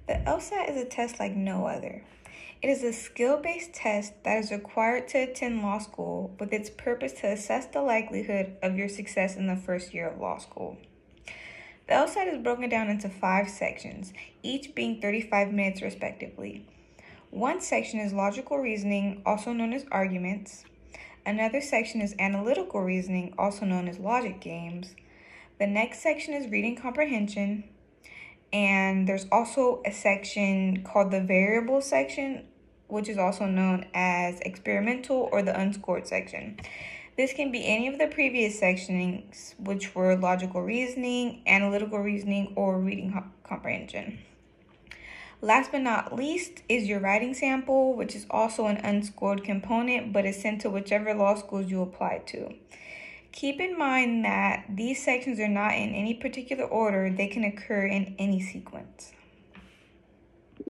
The LSAT is a test like no other. It is a skill-based test that is required to attend law school with its purpose to assess the likelihood of your success in the first year of law school. The LSAT is broken down into 5 sections, each being 35 minutes respectively. One section is logical reasoning, also known as arguments. Another section is analytical reasoning, also known as logic games. The next section is reading comprehension. And there's also a section called the variable section, which is also known as experimental or the unscored section. This can be any of the previous sections, which were logical reasoning, analytical reasoning, or reading comprehension. Last but not least is your writing sample, which is also an unscored component, but is sent to whichever law schools you apply to. Keep in mind that these sections are not in any particular order. They can occur in any sequence.